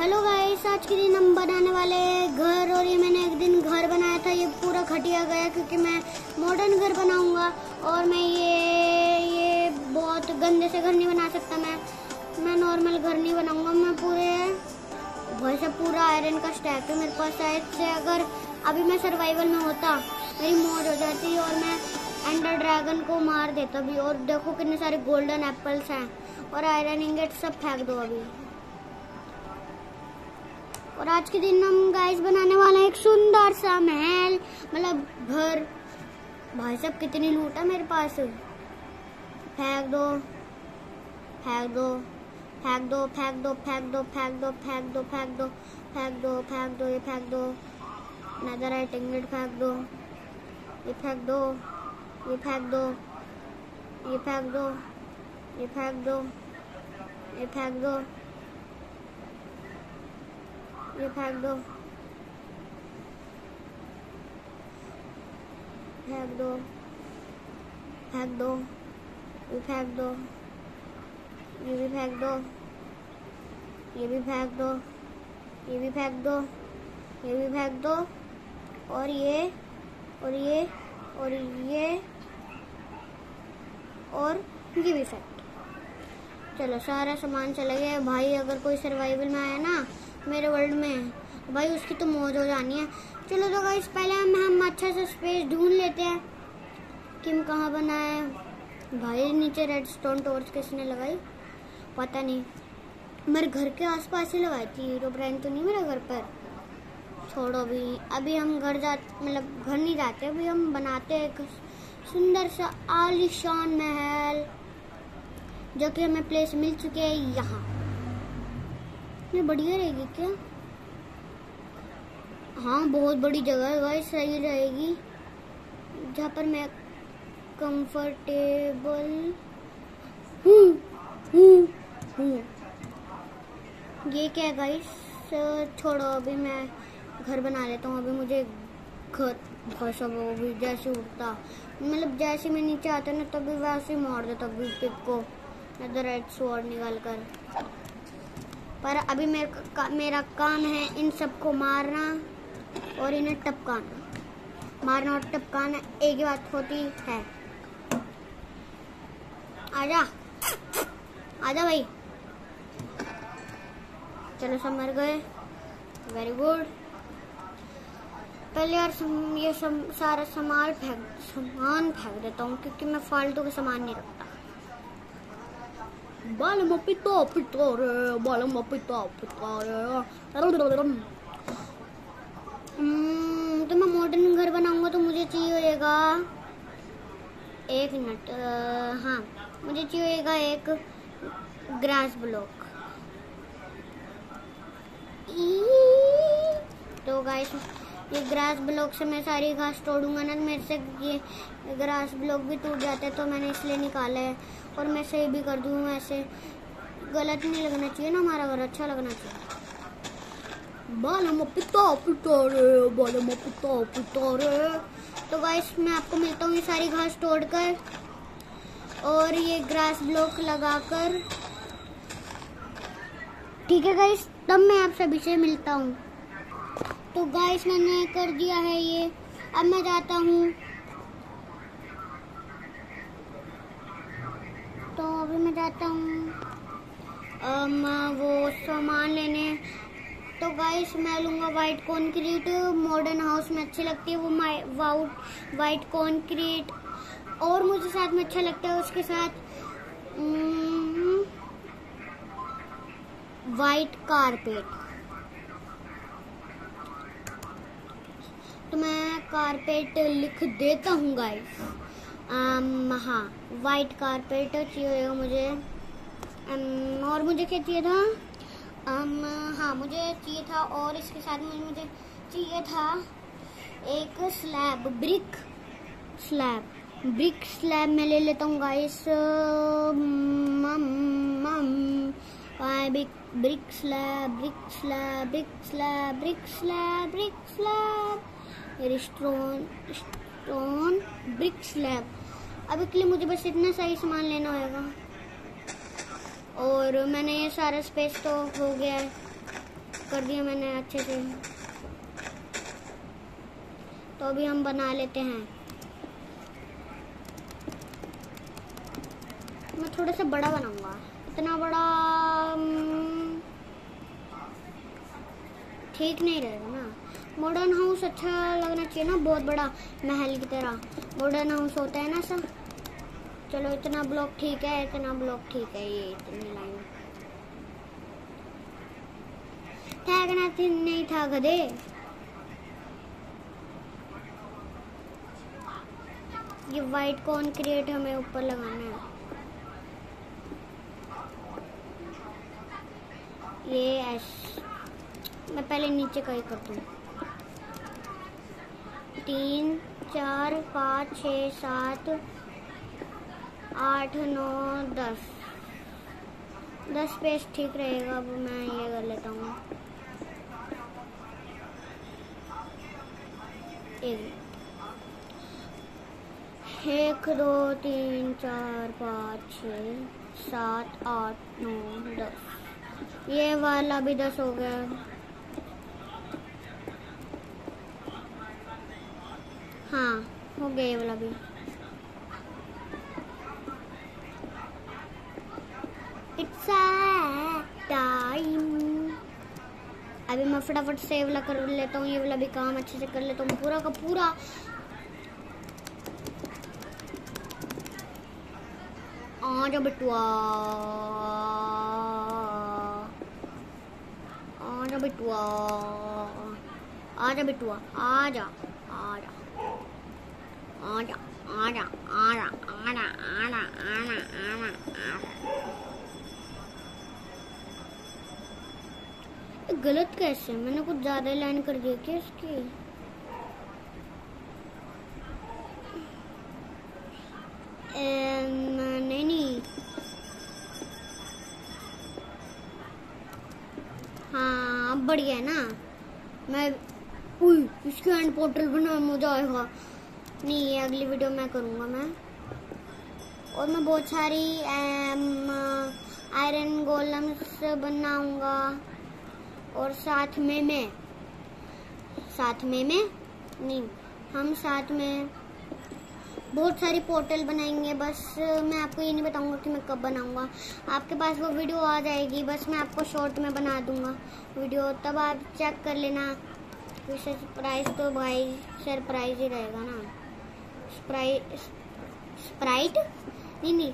Hello guys, आज के दिन हम बनाने वाले घर। और ये मैंने एक दिन घर बनाया था, ये पूरा घटिया गया क्योंकि मैं मॉडर्न घर बनाऊंगा। और मैं ये बहुत गंदे से घर नहीं बना सकता। मैं नॉर्मल घर नहीं बनाऊंगा। मैं वैसे पूरा आयरन का स्टैक है मेरे पास। शायद से अगर अभी मैं सर्वाइवल में होता मेरी मौज हो जाती और मैं एंडर ड्रैगन को मार देता भी। और देखो कितने सारे गोल्डन एप्पल्स हैं और आयरन इंगेट सब फेंक दो अभी। और आज के दिन हम गाइस बनाने वाले हैं एक सुंदर सा महल, मतलब घर। भाई साहब कितनी लूट है मेरे पास। फेंक दो फेंक दो फेंक दो फेंक दो फेंक दो फेंक दो फेंक दो फेंक दो फेंक दो फेंक दो ये फेंक दो। नेदरराइट इंगेट फेंक दो, ये फेंक दो, ये फेंक दो, ये फेंक दो, ये फेंक दो, ये फेंक दो, ये फेंक दो, फेंक दो, फेंक दो, ये फेंक दो, ये भी फेंक दो, ये भी फेंक दो, ये भी फेंक दो, ये भी फेंक दो, और ये और ये और ये और ये भी फेंक। चलो सारा सामान चला गया भाई। अगर कोई सर्वाइवल में आया ना मेरे वर्ल्ड में भाई, उसकी तो मौज हो जानी है। चलो तो गाइस पहले हम अच्छा सा स्पेस ढूंढ लेते हैं कि हम कहाँ बनाए। भाई नीचे रेडस्टोन टॉर्च किसने लगाई पता नहीं, मेरे घर के आसपास ही लगाई थी। हीरो ब्रांड तो नहीं मेरे घर पर। छोड़ो अभी हम घर मतलब घर नहीं जाते। अभी हम बनाते हैं एक सुंदर सा आलीशान महल, जो कि हमें प्लेस मिल चुके है यहाँ। ये बढ़िया रहेगी क्या? हाँ बहुत बड़ी जगह है भाई, सही रहेगी जहाँ पर मैं कंफर्टेबल हूँ। ये क्या है गाइस? छोड़ो अभी मैं घर बना लेता हूँ। अभी मुझे घर सब भी जैसे उठता, मतलब जैसे मैं नीचे आता ना तभी वैसे मार देता पिक को नेदरराइट स्वॉर्ड निकाल कर। पर अभी मेरा काम है इन सबको मारना और इन्हें टपकाना। मारना और टपकाना एक ही बात होती है। आजा आजा भाई। चलो सब मर गए, वेरी गुड। पहले यार ये सारा सामान फेंक देता हूँ क्योंकि मैं फालतू का सामान नहीं रखता। बालम पिता पिता रे, बालम पिता पिता रे। तो मैं मॉडर्न घर बनाऊंगा तो मुझे चाहिए होगा एक मिनट। हाँ मुझे चाहिए होगा एक ग्रास ब्लॉक। तो गाइस ये ग्रास ब्लॉक से मैं सारी घास तोड़ूंगा ना, मेरे से ये ग्रास ब्लॉक भी टूट जाते हैं तो मैंने इसलिए निकाला है। और मैं सही भी कर दूँ, ऐसे गलत नहीं लगना चाहिए ना, हमारा घर अच्छा लगना चाहिए। बालम पिता पिता रे, बालम पिता पिता रे। तो गाइस मैं आपको मिलता हूँ ये सारी घास तोड़कर और ये ग्रास ब्लॉक लगाकर। ठीक है गाइस, तब मैं आप सभी से मिलता हूँ। तो गाइस मैंने कर दिया है ये। अब मैं जाता हूँ। तो अभी मैं जाता हूँ वो सामान लेने। तो गाइस मैं लूँगा वाइट कंक्रीट। मॉडर्न हाउस में अच्छी लगती है वो वाइट कंक्रीट। और मुझे साथ में अच्छा लगता है उसके साथ वाइट कारपेट। तो मैं कारपेट लिख देता हूँ गाइस। हाँ वाइट कारपेट चाहिए मुझे। और मुझे क्या चाहिए था? हाँ मुझे चाहिए था और इसके साथ में मुझे चाहिए था एक स्लैब, ब्रिक स्लैब मैं ले लेता हूँ guys. Brick slab stone brick slab. अभी के लिए मुझे बस इतना सही सामान लेना होगा। और मैंने ये सारा स्पेस तो हो गया है। कर दिया मैंने अच्छे से। तो अभी हम बना लेते हैं। मैं थोड़ा सा बड़ा बनाऊंगा, इतना बड़ा ठीक नहीं रहेगा ना। मॉडर्न हाउस अच्छा लगना चाहिए ना, बहुत बड़ा महल की तरह मॉडर्न हाउस होता है ना सब। चलो इतना ब्लॉक ठीक है, इतना ब्लॉक ठीक है। ये इतनी लाइन ठहरना नहीं था गधे। ये वाइट कॉन्क्रीट हमें ऊपर लगाना है। ये मैं पहले नीचे का ही कर दूँ। 3 4 5 6 7 8 9 10 पेज ठीक रहेगा। अब मैं ये कर लेता हूँ। 1 2 3 4 5 6 7 8 9 10। ये वाला भी 10 हो गया। हाँ हो गया ये वाला भी। It's time. अभी मैं फटाफट से ये वाला कर लेता हूँ। ये वाला भी काम अच्छे से कर लेता हूँ पूरा का पूरा। आजा बिटुआ, आजा बिटुआ, आजा बिटुआ, आजा आजा आजा आजा आजा आजा आजा आजा आजा। गलत कैसे? मैंने कुछ ज्यादा लाइन कर दी क्या इसकी? नहीं हाँ अब बढ़िया है ना। मैं इसके हैंड पोर्टल बना, मजा आएगा। नहीं ये अगली वीडियो में करूँगा मैं। और मैं बहुत सारी आयरन गोलम्स बनाऊंगा। और साथ में मैं नहीं हम साथ में बहुत सारी पोर्टल बनाएंगे। बस मैं आपको ये नहीं बताऊंगा कि मैं कब बनाऊंगा। आपके पास वो वीडियो आ जाएगी, बस मैं आपको शॉर्ट में बना दूंगा वीडियो, तब आप चेक कर लेना। सरप्राइज तो भाई सरप्राइज ही रहेगा ना। स्प्राइट नहीं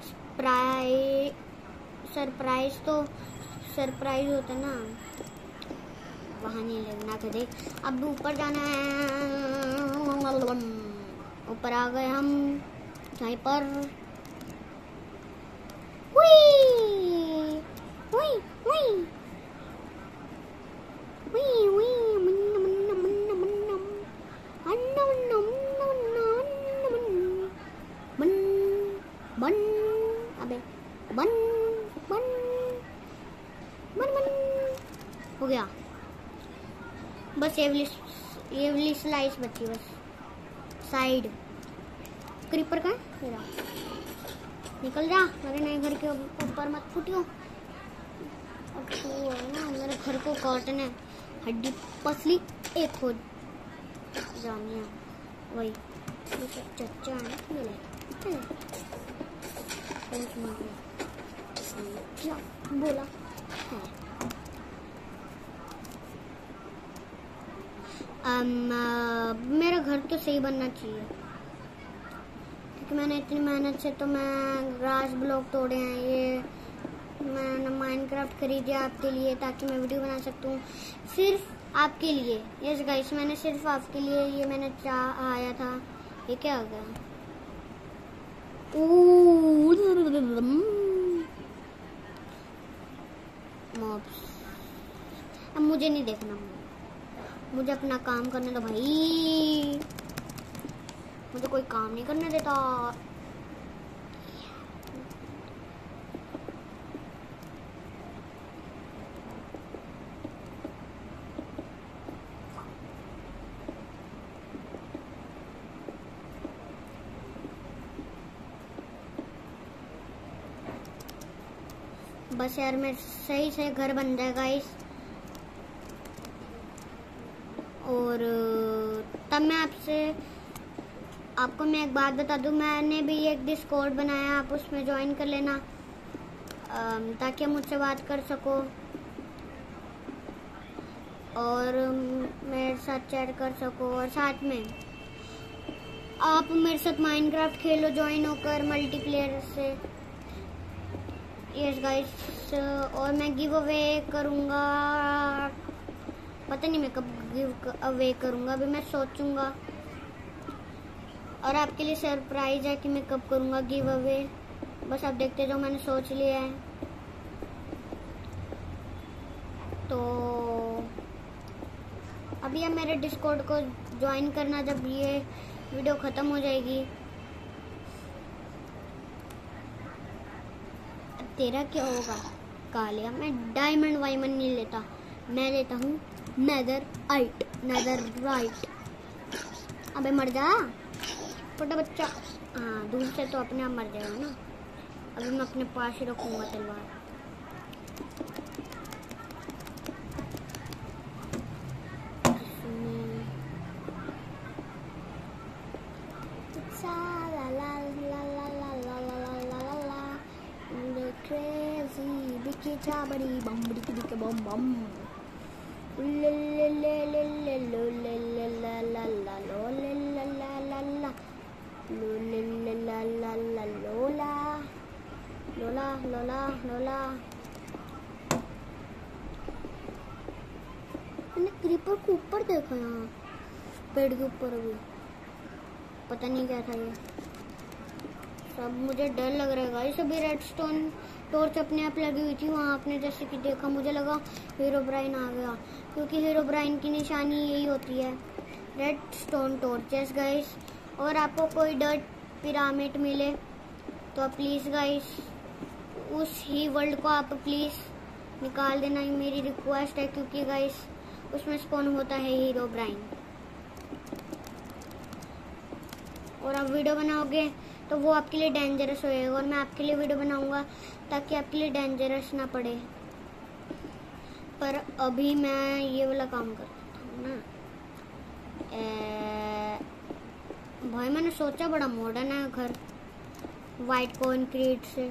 सरप्राइज तो सरप्राइज होता ना, वहाँ नहीं लगना कदे। अब ऊपर जाना है। ऊपर आ गए हम कहीं पर। हुई हुई हुई हुई हुई मन्ना मन्ना मन्ना मन्ना अन्ना मन्ना मन्ना मन्ना बन बन अबे बन बन बन बन हो गया। बस ये वाली स्लाइस बची बस। साइड क्रीपर का मेरा निकल जा, मेरे नए घर के ऊपर मत फूटियो। अब तो है ना मेरे घर को काटना है, हड्डी पसली एक हो जानी है वही। चच्चा है ना मेरे क्या बोला है। मेरा घर तो सही बनना चाहिए क्योंकि मैंने इतनी मेहनत से तो मैं ग्रास ब्लॉक तोड़े हैं। ये मैंने माइनक्राफ्ट खरीदी आपके लिए ताकि मैं वीडियो बना सकता हूँ, सिर्फ आपके लिए। यस गाइस मैंने सिर्फ आपके लिए ये मैंने आया था। ये क्या आ गया? मॉब्स। अब मुझे नहीं देखना, मुझे अपना काम करने दो भाई। मुझे कोई काम नहीं करने देता। बस यार मेरे सही से घर बन जाएगा इस। तब मैं आपको मैं एक बात बता दूं, मैंने भी एक डिस्कॉर्ड बनाया, आप उसमें ज्वाइन कर लेना ताकि आप मुझसे बात कर सको और मेरे साथ चैट कर सको, और साथ में आप मेरे साथ माइनक्राफ्ट खेलो ज्वाइन होकर मल्टीप्लेयर से। यस गाइस, और मैं गिव अवे करूँगा, पता नहीं मैं कब गिव अवे करूँगा, अभी मैं सोचूंगा, और आपके लिए सरप्राइज है कि मैं कब करूँगा गिव अवे, बस आप देखते जाओ, मैंने सोच लिया है। तो अभी आप मेरे डिस्कॉर्ड को ज्वाइन करना जब ये वीडियो ख़त्म हो जाएगी। अब तेरा क्या होगा कालिया? मैं डायमंड वाइमंड नहीं लेता, मैं लेता हूँ नेदर राइट। अबे मर जा छोटा बच्चा। हाँ, दूर से तो अपने आप मर जाएगा ना। अभी मैं अपने पास ही रखूँगा तलवार। लोला मैंने क्रीपर को ऊपर देखा, यहाँ पेड़ के ऊपर, अभी पता नहीं क्या था ये सब, मुझे डर लग रहा है गाइस। अभी रेडस्टोन टॉर्च अपने आप लगी हुई थी वहाँ, आपने जैसे कि देखा, मुझे लगा हीरोब्राइन आ गया, क्योंकि हीरोब्राइन की निशानी यही होती है, रेडस्टोन टॉर्चेस गाइस। और आपको कोई डर्ट पिरामिड मिले तो प्लीज़ गाइस उस ही वर्ल्ड को आप प्लीज़ निकाल देना, ये मेरी रिक्वेस्ट है, क्योंकि गाइस उसमें स्पॉन होता है हीरोब्राइन। और आप वीडियो बनाओगे तो वो आपके लिए डेंजरस होएगा, और मैं आपके लिए वीडियो बनाऊंगा ताकि आपके लिए डेंजरस ना पड़े। पर अभी मैं ये वाला काम करता हूँ ना। भाई मैंने सोचा बड़ा मॉडर्न है घर, वाइट कंक्रीट से।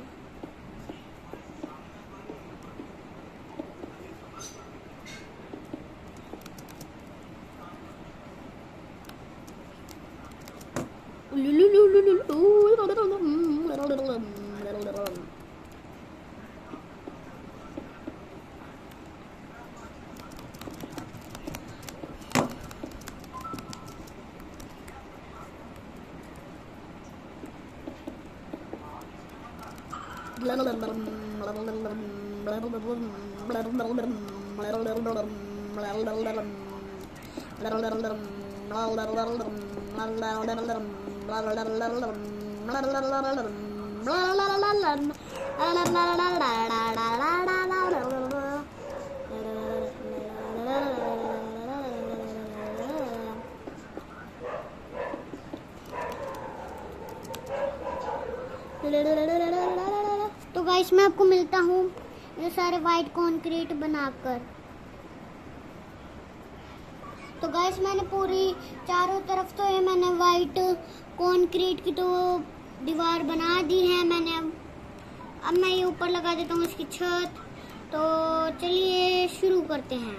तो गाइस मैं आपको मिलता हूँ ये सारे वाइट कंक्रीट बनाकर। तो गाइस मैंने पूरी चारों तरफ तो ये मैंने वाइट कंक्रीट की तो दीवार बना दी है मैंने। अब मैं ये ऊपर लगा देता हूँ इसकी छत। तो चलिए शुरू करते हैं।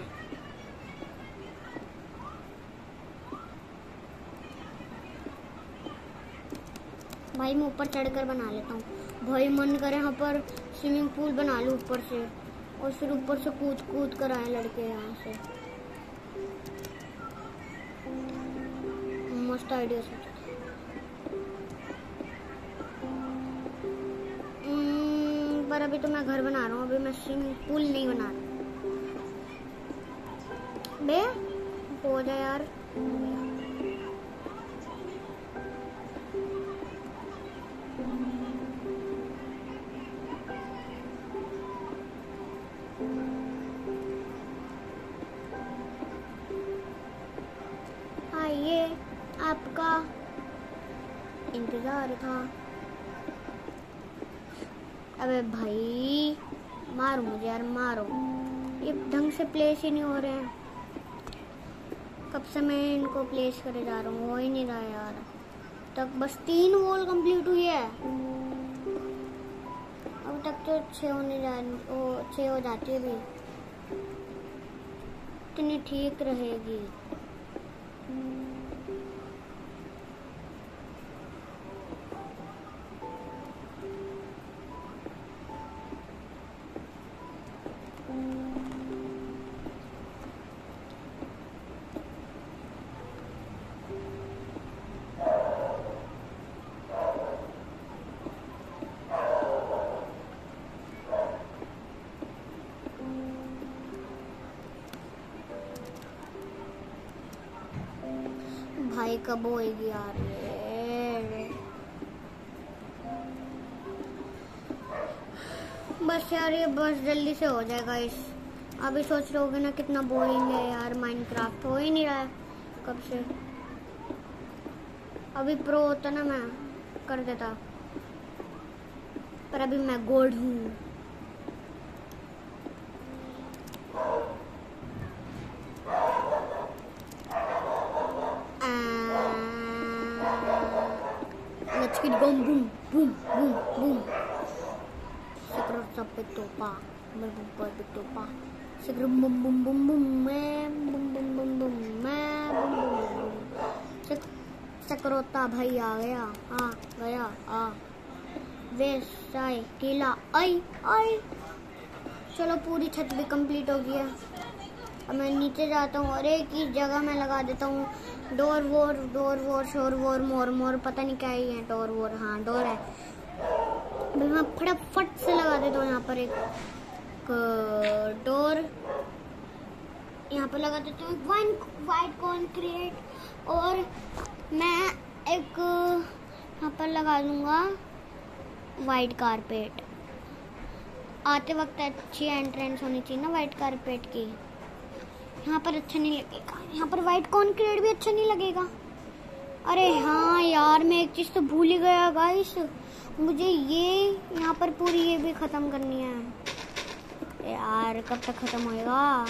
भाई मैं ऊपर चढ़कर बना लेता हूँ। भाई मन करे यहाँ पर स्विमिंग पूल बना लूँ ऊपर से, और फिर ऊपर से कूद कूद कर आए लड़के यहाँ से। मस्त आइडिया सोचा। पर अभी तो मैं घर बना रहा हूँ, अभी मैं स्विमिंग पूल नहीं बना रहा। बे हो जाए यार। ये आपका इंतजार था। अबे भाई मारो मुझे यार, मारो। ये ढंग से प्लेस ही नहीं हो रहे हैं। कब से मैं इनको प्लेस करे जा रहा हूँ, हो ही नहीं रहा यार। तक बस 3 वॉल कंप्लीट हुई है, अब तक तो 6 हो जाती है भी, इतनी ठीक रहेगी। भाई कब होएगी यार ये, बस यार ये बस जल्दी से हो जाएगा। इस अभी सोच रहे होगे ना कितना बोरिंग है यार, माइनक्राफ्ट हो ही नहीं रहा है कब से। अभी प्रो होता ना मैं कर देता, पर अभी मैं गोल्ड हूँ। Let's get going, boom, boom, boom, boom. Segera sampai topa, berbuat topa. Segera boom, boom, boom, boom, boom, boom, boom, boom, boom, boom, boom. सकरोता भाई आ गया, वैसा किला आई। चलो पूरी छत भी कंप्लीट हो गई है। अब मैं नीचे जाता हूँ और एक ही जगह में लगा देता हूँ डोर वोर शोर वोर मोर पता नहीं क्या ही है। डोर वोर, हाँ डोर है। भाई मैं फटाफट से लगा देता हूँ यहाँ पर एक डोर, यहाँ पर लगा देता हूँ वाइट कॉन्क्रीट, और मैं एक यहाँ पर लगा दूंगा वाइट कारपेट। आते वक्त अच्छी एंट्रेंस होनी चाहिए ना वाइट कारपेट की। यहाँ पर अच्छा नहीं लगेगा, यहाँ पर वाइट कॉन्क्रीट भी अच्छा नहीं लगेगा। अरे हाँ यार, मैं एक चीज़ तो भूल ही गया गाइस, मुझे ये यहाँ पर पूरी ये भी ख़त्म करनी है यार। कब तक ख़त्म होएगा?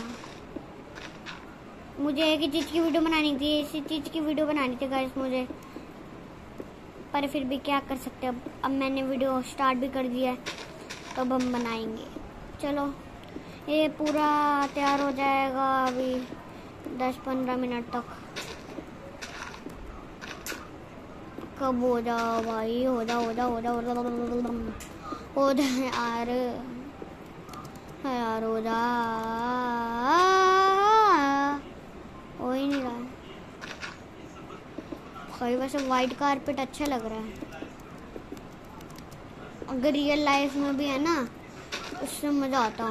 मुझे एक ही चीज़ की वीडियो बनानी थी, इसी चीज़ की वीडियो बनानी थी गाइस मुझे, पर फिर भी क्या कर सकते हैं। अब मैंने वीडियो स्टार्ट भी कर दिया है, तो अब हम बनाएंगे। चलो ये पूरा तैयार हो जाएगा अभी 10-15 मिनट तक। कब हो जाओ भाई, हो जा यार, हो जा, हो ही नहीं रहा भाई। वैसे वाइट कारपेट अच्छा लग रहा है, अगर रियल लाइफ में भी है ना उससे मजा आता।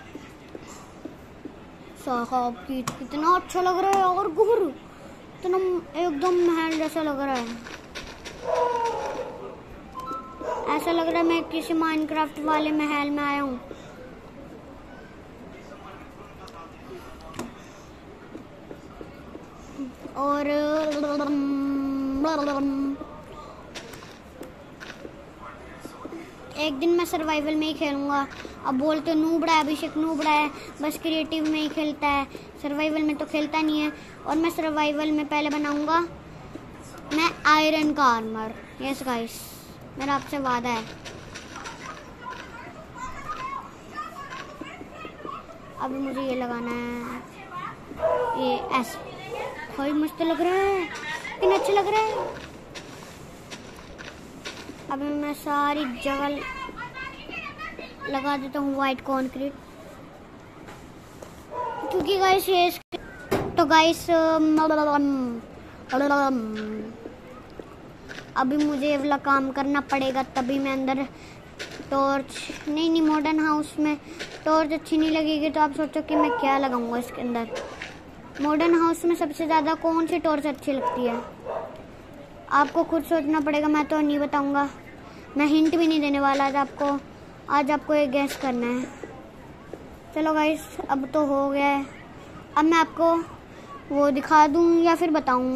साहब की कितना अच्छा लग रहा है, और गुर इतना एकदम महल जैसा लग रहा है। ऐसा लग रहा है मैं किसी माइनक्राफ्ट वाले महल में आया हूँ। और एक दिन मैं सर्वाइवल में ही खेलूंगा। अब बोलते नूबड़ा है, अभिषेक नूबड़ा है, बस क्रिएटिव में ही खेलता है, सर्वाइवल में तो खेलता नहीं है। और मैं सर्वाइवल में पहले बनाऊंगा मैं आयरन का आर्मर। यस गाइस, मेरा आपसे वादा है। अभी मुझे ये लगाना है, ये ऐसे भाई मस्त लग रहा है, कितना अच्छा लग रहा है। अभी मैं सारी जगह लगा देता हूँ वाइट कंक्रीट, क्योंकि गाइस ये तो गाइस अभी मुझे ये वाला काम करना पड़ेगा, तभी मैं अंदर टॉर्च नहीं मॉडर्न हाउस में टॉर्च अच्छी नहीं लगेगी, तो आप सोचो कि मैं क्या लगाऊंगा इसके अंदर। मॉडर्न हाउस में सबसे ज़्यादा कौन सी टॉर्च अच्छी लगती है, आपको खुद सोचना पड़ेगा, मैं तो नहीं बताऊंगा। मैं हिंट भी नहीं देने वाला आज आपको एक गैस करना है। चलो गाइस, अब तो हो गया है। अब मैं आपको वो दिखा दूं या फिर बताऊं?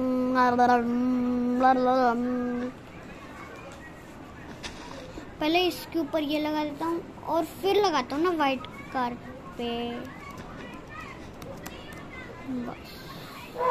पहले इसके ऊपर ये लगा देता हूँ और फिर लगाता हूँ ना वाइट कारपेट। बस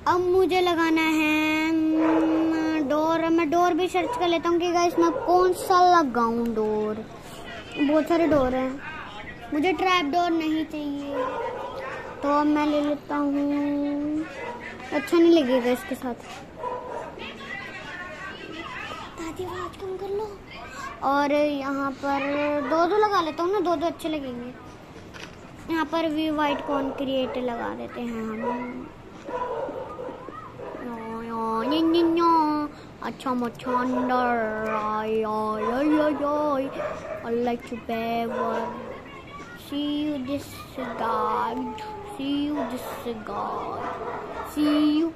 अब मुझे लगाना है डोर। मैं डोर भी सर्च कर लेता हूँ कि गाइस मैं कौन सा लगाऊं डोर। बहुत सारे डोर हैं, मुझे ट्रैप डोर नहीं चाहिए, तो अब मैं ले लेता हूँ। अच्छा नहीं लगेगा इसके साथ। दादी आवाज कम कर लो। और यहाँ पर दो लगा लेता हूँ ना, दो अच्छे लगेंगे। यहाँ पर भी वाइट कॉन्क्रीट लगा देते हैं हम। अच्छा मच्छा अंदर I like to bear. See you disregard. See you disregard. See you.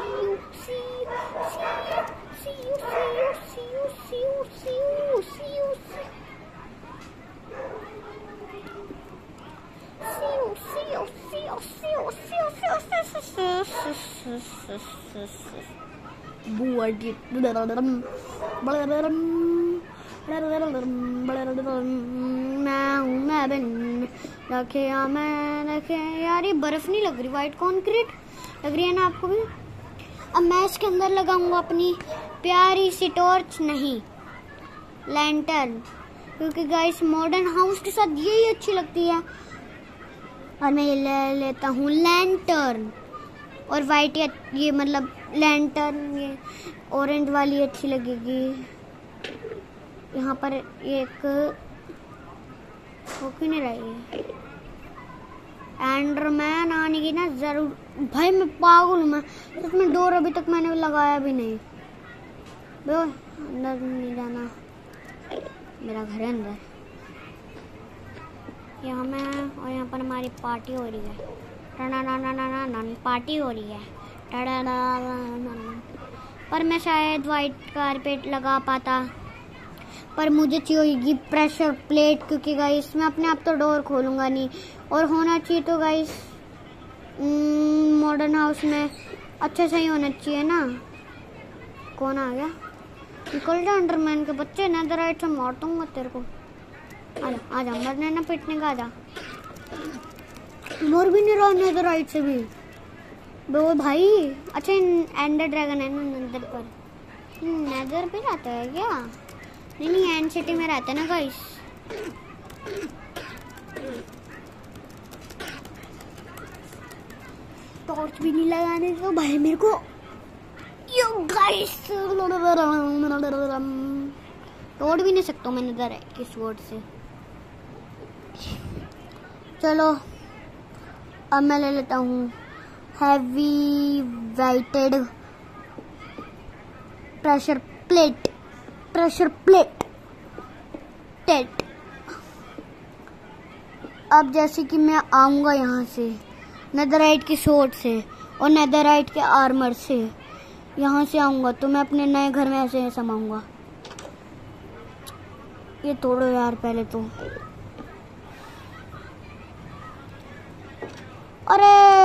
यार ये बर्फ नहीं लग रही, वाइट कॉन्क्रीट लग रही है ना आपको भी। अब मैं इसके अंदर लगाऊंगा अपनी प्यारी सी टॉर्च, नहीं लैंटर्न, क्योंकि गाइस मॉडर्न हाउस के साथ यही अच्छी लगती है। और मैं ये ले लेता हूँ लैंटर्न। और वाइट ये मतलब लैंटर्न, ये ऑरेंज वाली अच्छी लगेगी। यहाँ पर एक वो क्यों नहीं रही एंडरमैन आने की ना जरूर। भाई मैं पागल हूँ, मैं सच में डोर अभी तक मैंने लगाया भी नहीं। अंदर नहीं जाना, मेरा घर है अंदर। यहाँ मैं और यहाँ पर हमारी पार्टी हो रही है। पार्टी हो रही है। पर मैं शायद वाइट कारपेट लगा पाता, पर मुझे चाहिए प्रेशर प्लेट, क्योंकि गाइस मैं अपने आप तो डोर खोलूंगा नहीं। और होना चाहिए तो गाइस मॉडर्न हाउस में अच्छा सही होना चाहिए ना। कौन आ गया? निकल जा अंडरमैन के बच्चे, नेदरराइट से मार दूंगा तेरे को। आजा मरने ना पिटने का, आजा। मर भी नहीं रहा नेदरराइट से भी वो भाई। अच्छा एंडर ड्रैगन है ना नेदर पर, नेदर पे रहता है क्या? नहीं एंड सिटी में रहता है ना गाइस। टॉर्च भी नहीं लगाने दो भाई मेरे को। यो गाइस तोड़ भी नहीं सकता मैंने इधर किस वर्ड से। चलो अब मैं ले लेता हूँ हैवी वेटेड प्रेशर प्लेट। अब जैसे कि मैं आऊंगा यहाँ से नेदरराइट की सोर्ड से और नेदरराइट के आर्मर से, यहाँ से आऊंगा तो मैं अपने नए घर में ऐसे समाऊंगा। ये तोड़ो यार पहले तो। अरे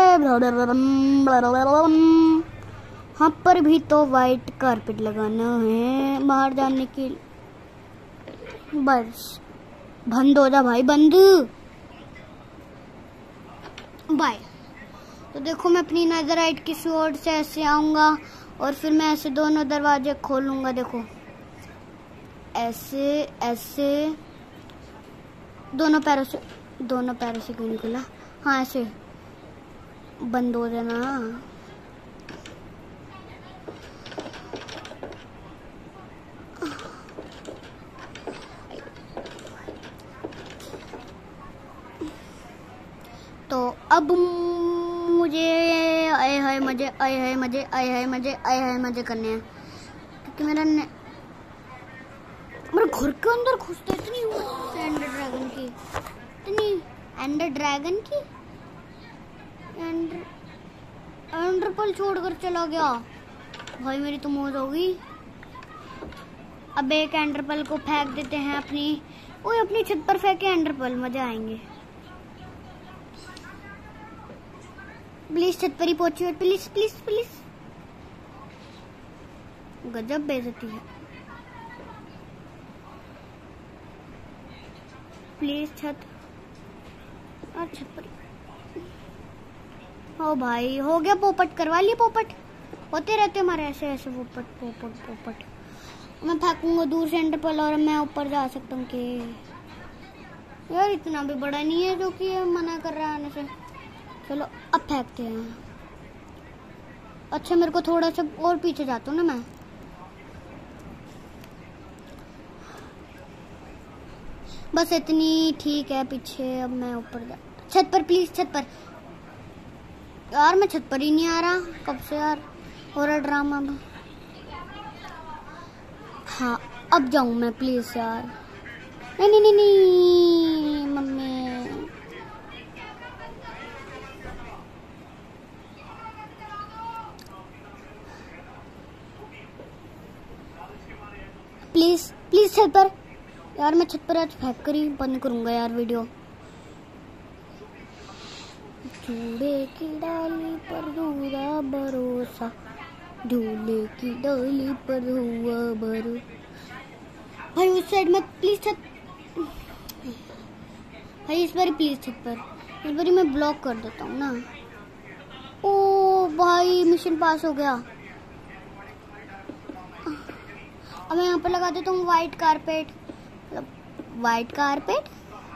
यहाँ पर भी तो वाइट कारपेट लगाना है बाहर जाने के। बस बंद हो जा भाई, बंद बाय। तो देखो मैं अपनी नेदरराइट की स्वॉर्ड से ऐसे आऊंगा और फिर मैं ऐसे दोनों दरवाजे खोलूंगा। देखो ऐसे ऐसे दोनों पैरों से क्यों निकला? हाँ ऐसे बंद हो जाना। तो अब मुझे आए हाय मजे करने हैं, क्योंकि मेरे घर के अंदर घुसते इतनी एंडर ड्रैगन की एंडर पल छोड़कर चला गया भाई। मेरी तो मौज हो गई। अब एक एंडर पल को फेंक देते हैं अपनी छत पर फेंके एंडर पल, मजे आएंगे। प्लीज छत पर ही पहुंची, प्लीज प्लीज प्लीज। गजब बेइज्जती है। प्लीज छत पर ओ भाई हो गया पोपट, करवा लिए पोपट। होते रहते हमारे ऐसे ऐसे पोपट पोपट पोपट। मैं फेंकूंगा दूर सेंटर पर और मैं ऊपर जा सकता हूँ कि यार इतना भी बड़ा नहीं है जो कि मना कर रहा है आने से। चलो अब फेंकते हैं। अच्छा मेरे को थोड़ा सा और पीछे जाता हूँ ना मैं। बस इतनी ठीक है पीछे। अब मैं ऊपर जा, छत पर प्लीज, छत पर। यार मैं छत पर ही नहीं आ रहा कब से यार, हो रहा ड्रामा में। हाँ अब जाऊँ मैं प्लीज यार। नहीं नहीं नहीं नहीं मम्मी। प्लीज प्लीज छत पर। यार मैं छत पर आज फेंक कर ही बंद करूंगा यार वीडियो। झूले की डाली पर हुआ भरोसा, झूले की डाली पर हुआ भरोसा। भाई उस साइड में प्लीज छत। भाई इस बार प्लीज छत पर, इस बार मैं ब्लॉक कर देता हूँ ना। ओ भाई मिशन पास हो गया। अब मैं यहाँ पर लगा देता हूँ व्हाइट कारपेट। व्हाइट कारपेट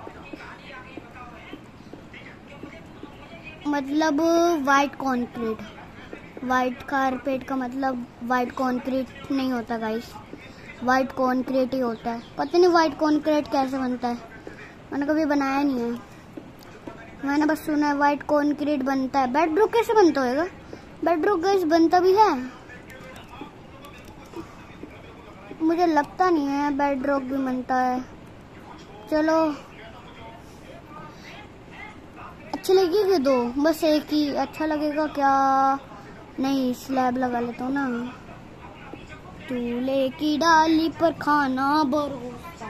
मतलब व्हाइट कॉन्क्रीट। व्हाइट कारपेट का मतलब व्हाइट कॉन्क्रीट नहीं होता गाइस, व्हाइट कॉन्क्रीट ही होता है। पता नहीं व्हाइट कॉन्क्रीट कैसे बनता है, मैंने कभी बनाया नहीं है। मैंने बस सुना है व्हाइट कॉन्क्रीट बनता है। बेडरूम कैसे बनता होगा? बेडरूम गाइस बनता भी है, मुझे लगता नहीं है बेडरूम भी बनता है। चलो अच्छी लगेगी दो, बस एक ही अच्छा लगेगा क्या? नहीं स्लैब लगा लेता हूँ ना। चूल्हे की डाली पर खाना भरोसा।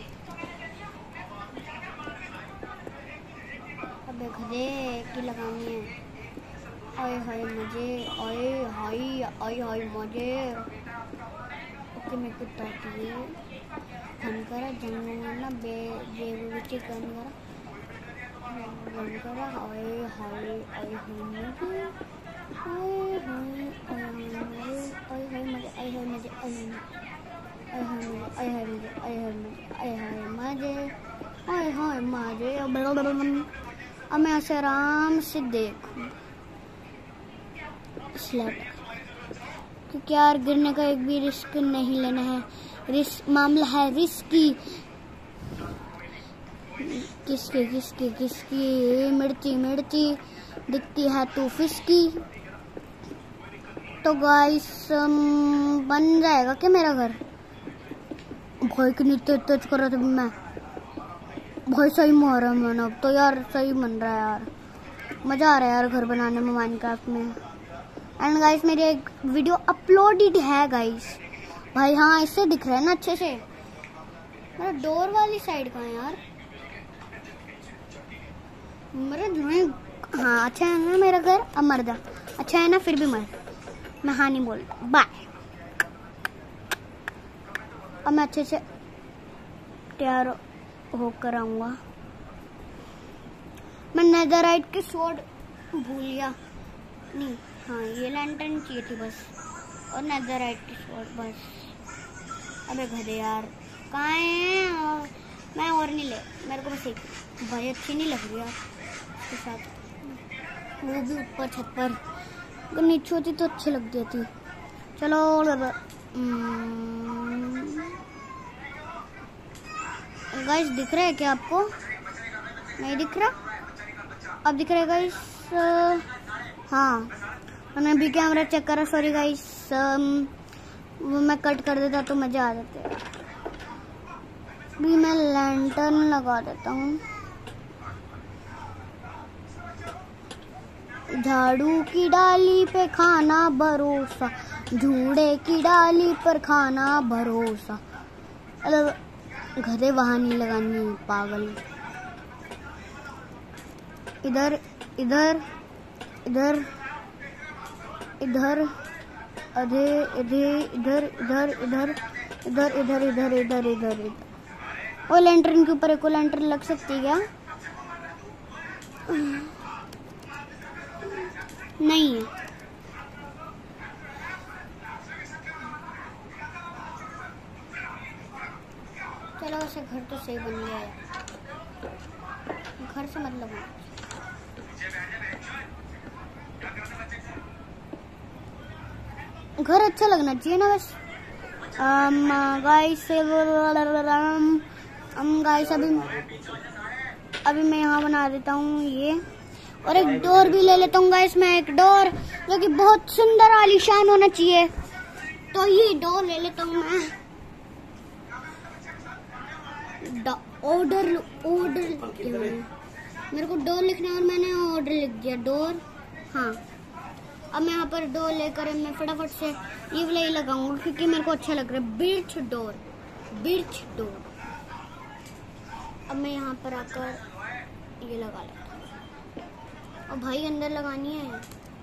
अबे घरे की लगानी है। आए हाय मजे, आए हाय आए हाय मजे। ओके मैं कुछ ताकि फन करा जंगल बेगू चिकन करा आए हाय आए हाय मजे, आए हाय आए हाय मजे, आए हाय मजे, आए हाय मजे, आए हाय मजे, आए हाय मजे, आए हाय मजे, आए हाय मजे। अब मैं ऐसे आराम से देखूं स्लैब, क्योंकि यार गिरने का एक भी रिस्क नहीं लेना है। रिस्क मामला है रिस्की। किसकी किसकी किसकी मिर्ची मिर्ची दिखती है तू फिसकी। तो गाइस बन जाएगा क्या मेरा घर? भाई कितनी तेज कर रहा था मैं। भाई सही मारा मैंने अब तो यार, सही बन रहा है यार। मजा आ रहा है यार घर बनाने में माइनक्राफ्ट में। एंड गाइस मेरी एक वीडियो अपलोडेड है गाइस। भाई हाँ इससे दिख रहा है ना अच्छे से। मेरा डोर वाली साइड कहाँ है यार? मेरा ड्राइंग हाँ अच्छा है ना मेरा घर। अब मर जा, अच्छा है ना फिर भी मर। मैं हाँ नहीं बोलता, बाय। अब मैं अच्छे से तैयार होकर आऊंगा। मैं नेदरराइट की स्वॉर्ड भूल गया। नहीं हाँ ये लैंटर्न चाहिए थी बस, और नेदरराइट की स्वॉर्ड बस। अबे गधे यार कहाँ है? मैं और नहीं ले, मेरे को बस एक भाई अच्छी नहीं लग रही यार उसके साथ, वो भी ऊपर छत पर। अगर नीचे होती तो अच्छी लग जाती। चलो गाइस दिख रहा है क्या आपको? नहीं दिख रहा? अब दिख रहा है गाइस? हाँ मैंने अभी कैमरा चेक करा। सॉरी गाइस वो मैं कट कर देता तो मजा आ जाते। अभी मैं लैंटर्न लगा देता हूँ। झाड़ू की डाली पे खाना भरोसा, झूड़े की डाली पर खाना भरोसा। घरे वहां नहीं लगानी है पागल। इधर इधर इधर इधर अधे इधर इधर इधर इधर इधर इधर इधर इधर इधर। और लैंटर्न के ऊपर एक लैंटर्न लग सकती है क्या? नहीं है। चलो वैसे घर तो सही बन गया है, घर से मतलब है। घर अच्छा लगना चाहिए ना बस। गाइस अभी मैं यहाँ बना देता हूँ ये, और एक डोर भी ले लेता हूँ गाइस मैं, एक डोर जो कि बहुत सुंदर आलीशान होना चाहिए, तो ये डोर ले लेता हूँ मैं। ऑर्डर मेरे को डोर लिखना है और मैंने ऑर्डर लिख दिया डोर। हाँ, अब मैं यहाँ पर डोर लेकर मैं फटाफट से ये वाला ही लगाऊंगा क्योंकि मेरे को अच्छा लग रहा है, बिर्च डोर। अब मैं यहाँ पर आकर ये लगा लेता हूँ, और भाई अंदर लगानी है,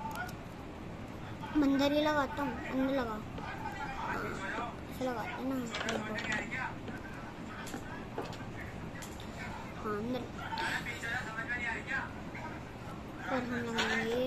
अंदर ही लगाता हूँ, अंदर लगा ऐसे लगाते ना। हाँ अंदर पर हम लगाएंगे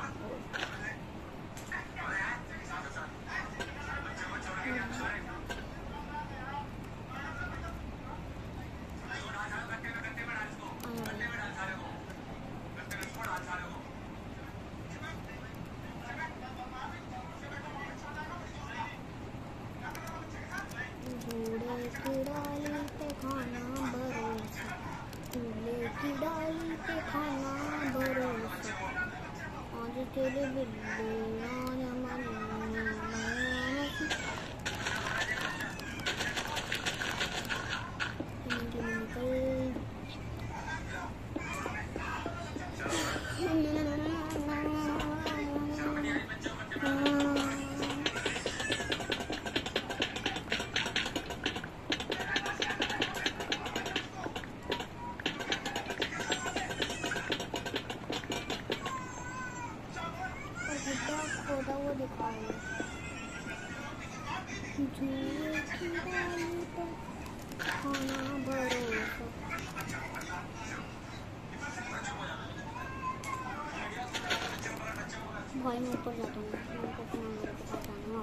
डाली पे खाना भरोसा, आज तेरे बिल्ले वो दिखाओ खाना भरोसा। भाई मैं ऊपर जाता हूँ, मेरे को अपना मेरे के पास जाना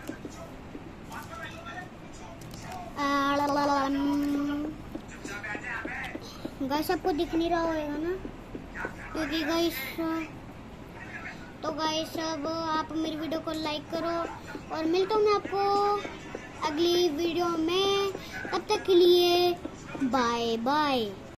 है। गाइस आपको दिख नहीं रहा होगा ना, क्योंकि गाइस तो गाइस अब आप मेरी वीडियो को लाइक करो, और मिलता हूँ मैं आपको अगली वीडियो में। तब तक के लिए बाय बाय।